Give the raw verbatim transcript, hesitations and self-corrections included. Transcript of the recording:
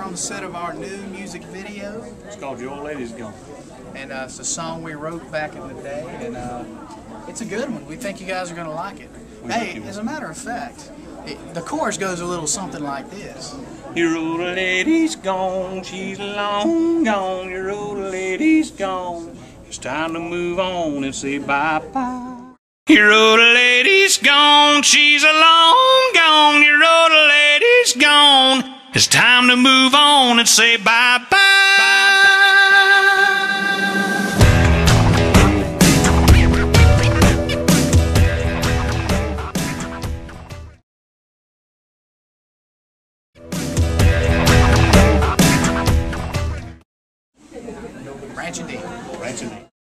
on the set of our new music video. It's called Your Old Lady's Gone. And uh, it's a song we wrote back in the day, and uh, it's a good one. We think you guys are going to like it. We hey, as a matter of fact, it, the chorus goes a little something like this. Your old lady's gone, she's long gone, your old lady's gone. It's time to move on and say bye-bye. Your old lady's gone, she's a long gone, your old lady's gone. It's time to move on and say bye-bye.